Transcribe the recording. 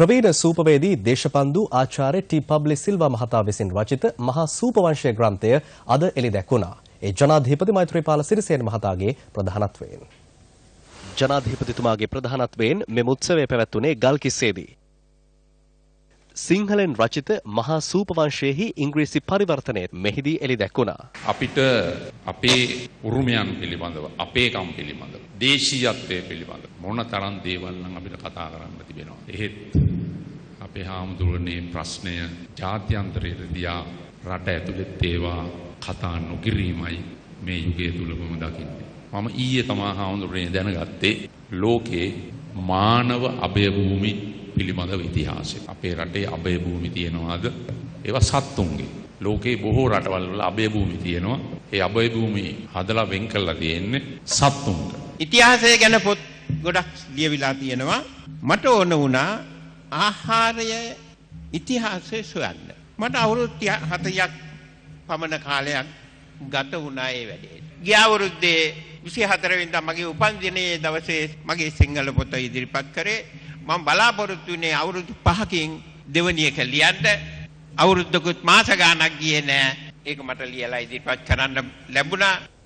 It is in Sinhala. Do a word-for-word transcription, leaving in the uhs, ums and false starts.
ප්‍රවීණ සූපවේදී දේශපන්දු ආචාර්ය ටී පබ්ලි සිල්වා මහතා විසින් රචිත මහා සූපවංශය ග්‍රන්ථය අද එළි දැක්වුණා. ඒ ජනාධිපති මෛත්‍රීපාල සිරිසේන මහතාගේ ප්‍රධානත්වයෙන්. ජනාධිපතිතුමාගේ ප්‍රධානත්වයෙන් මෙම උත්සවය පැවැත්වුණේ ගල්කිස්සේදී. සිංහලෙන් රචිත මහා සූපවංශයේහි ඉංග්‍රීසි පරිවර්තනය මෙහිදී එළි දැක්වුණා. අපිට අපේ උරුමයන් පිළිබඳව, අපේකම් පිළිබඳව, දේශීයත්වය පිළිබඳව මොන තරම් දේවල් නම් අපිට කතා කරන්න තිබෙනවා. එහෙත් අපේ හාමුදුරනේ ප්‍රශ්නය ජාත්‍යන්තරයට දියා රට ඇතුළත් ඒවා කතා නොකිරීමයි මේ යුගයේ තුලම දකින්නේ. මම ඊයේ තමයි හාමුදුරනේ දැනගත්තේ ලෝකේ මානව අභය භූමි පිළිබඳව ඉතිහාසය. අපේ රටේ අභය භූමි තියෙනවාද? ඒවා සත්තුන්ගේ. ලෝකේ බොහෝ රටවල් වල අභය භූමි තියෙනවා. ඒ අභය භූමි හදලා වෙන් කරලා තියෙන්නේ සත්තුන්ට. ඉතිහාසය ගැන පොත් ගොඩක් ලියවිලා තියෙනවා. මට ඕන වුණා ආහාරය ඉතිහාසය සොයන්න. මට අවුරුදු හතක් පමණ කාලයක් ගත වුණා ඒ වැඩේ. ගිය අවුරුද්දේ විසිහතර වෙනිදා මගේ උපන්දිනයේ දවසේ මගේ සිංහල පොත ඉදිරිපත් කරේ. මම බලාපොරොත්තු වෙන්නේ අවුරුදු පහකින් දෙවැනි එක ලියන්න. අවුරුද්දකුත් මාස ගාණක් ගියේ නෑ. ඒක මට ලියලා ඉදිරිපත් කරන්න ලැබුණා.